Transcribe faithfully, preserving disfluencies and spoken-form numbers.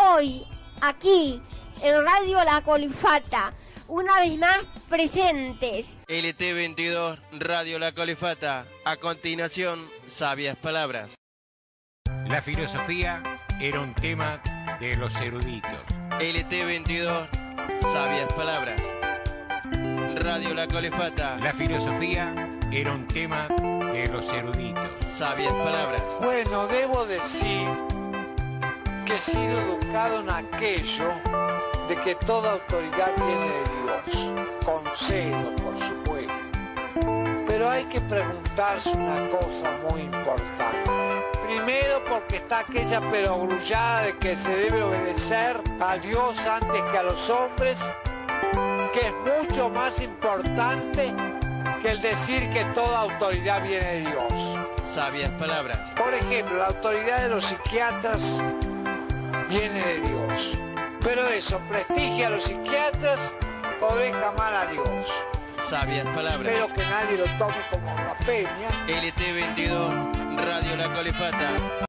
hoy, aquí, en Radio La Colifata, una vez más presentes. L T veintidós, Radio La Colifata. A continuación, sabias palabras. La filosofía era un tema de los eruditos. L T veintidós, sabias palabras. Radio La Colifata. La filosofía era un tema de los eruditos. Sabias palabras. Bueno, debo decir que he sido educado en aquello de que toda autoridad viene de Dios. Concedo, por supuesto. Pero hay que preguntarse una cosa muy importante. Primero, porque está aquella perogrullada de que se debe obedecer a Dios antes que a los hombres, que es mucho más importante que el decir que toda autoridad viene de Dios. Sabias palabras. Por ejemplo, la autoridad de los psiquiatras viene de Dios. Pero eso, ¿prestigia a los psiquiatras o deja mal a Dios? Sabias palabras. Espero que nadie lo tome como una peña. L T veintidós, Radio La Colifata.